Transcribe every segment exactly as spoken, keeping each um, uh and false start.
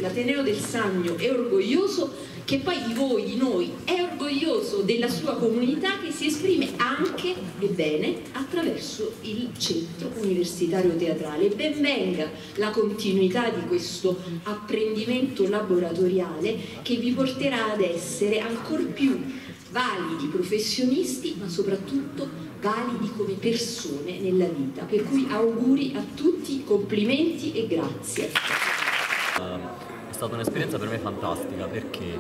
l'Ateneo del Sannio è orgoglioso, che poi di voi, di noi, è orgoglioso della sua comunità, che si esprime anche e bene attraverso il centro universitario teatrale. Ben venga la continuità di questo apprendimento laboratoriale che vi porterà ad essere ancor più validi professionisti, ma soprattutto validi come persone nella vita. Per cui auguri a tutti, complimenti e grazie. È stata un'esperienza per me fantastica, perché?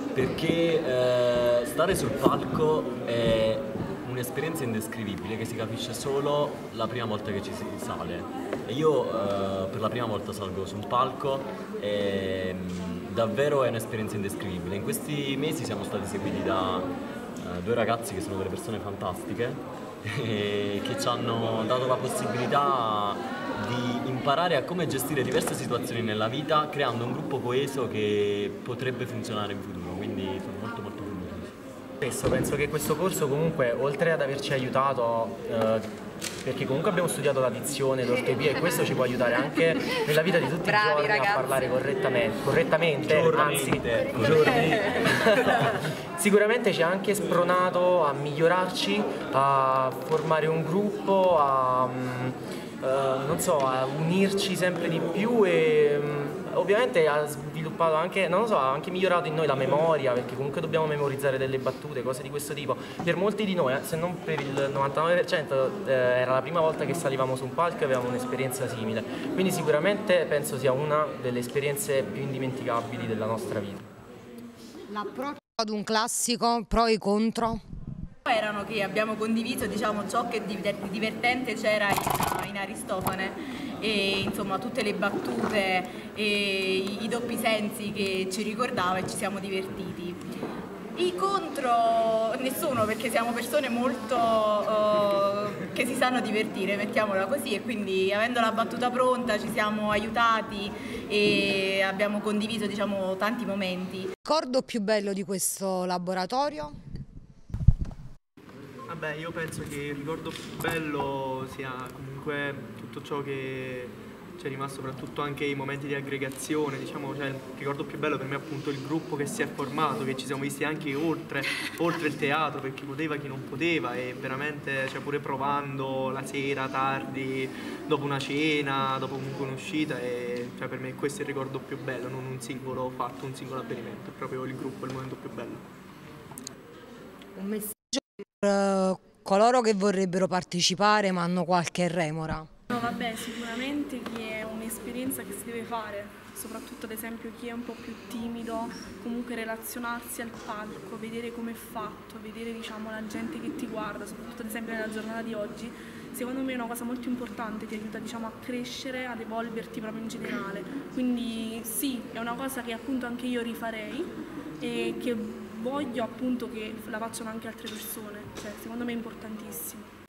Perché eh, stare sul palco è un'esperienza indescrivibile che si capisce solo la prima volta che ci si sale. E io eh, per la prima volta salgo su un palco e davvero è un'esperienza indescrivibile. In questi mesi siamo stati seguiti da eh, due ragazzi che sono delle persone fantastiche e che ci hanno dato la possibilità di imparare a come gestire diverse situazioni nella vita, creando un gruppo coeso che potrebbe funzionare in futuro, quindi sono molto molto contento. Penso che questo corso comunque, oltre ad averci aiutato, eh, perché comunque abbiamo studiato la dizione, l'ortopia, e questo ci può aiutare anche nella vita di tutti Bravi, i giorni ragazzi. A parlare correttamente, correttamente Giornalmente. anzi, giorni. Sicuramente ci ha anche spronato a migliorarci, a formare un gruppo, a Uh, non so, a unirci sempre di più e um, ovviamente ha sviluppato anche, non lo so, ha anche migliorato in noi la memoria, perché comunque dobbiamo memorizzare delle battute, cose di questo tipo. Per molti di noi, eh, se non per il novantanove per cento, eh, era la prima volta che salivamo su un palco e avevamo un'esperienza simile. Quindi sicuramente penso sia una delle esperienze più indimenticabili della nostra vita. L'approccio ad un classico, pro e contro? Erano che abbiamo condiviso, diciamo, ciò che di divertente c'era in, in Aristofane, e insomma tutte le battute e i, i doppi sensi che ci ricordava, e ci siamo divertiti. I contro nessuno, perché siamo persone molto uh, che si sanno divertire, mettiamola così, e quindi avendo la battuta pronta ci siamo aiutati e abbiamo condiviso, diciamo, tanti momenti. Ricordo più bello di questo laboratorio? Vabbè, io penso che il ricordo più bello sia comunque tutto ciò che ci è rimasto, soprattutto anche i momenti di aggregazione, diciamo, cioè il ricordo più bello per me è appunto il gruppo che si è formato, che ci siamo visti anche oltre, oltre il teatro, per chi poteva, chi non poteva, e veramente, cioè, pure provando la sera, tardi, dopo una cena, dopo comunque un'uscita, e cioè, per me questo è il ricordo più bello, non un singolo fatto, un singolo avvenimento, è proprio il gruppo, il momento più bello. Un messaggio per coloro che vorrebbero partecipare ma hanno qualche remora? No, vabbè, sicuramente che è un'esperienza che si deve fare, soprattutto ad esempio chi è un po' più timido, comunque relazionarsi al palco, vedere come è fatto, vedere, diciamo, la gente che ti guarda, soprattutto ad esempio nella giornata di oggi, secondo me è una cosa molto importante, ti aiuta, diciamo, a crescere, ad evolverti proprio in generale. Quindi sì, è una cosa che appunto anche io rifarei e che voglio appunto che la facciano anche altre persone, cioè secondo me è importantissimo.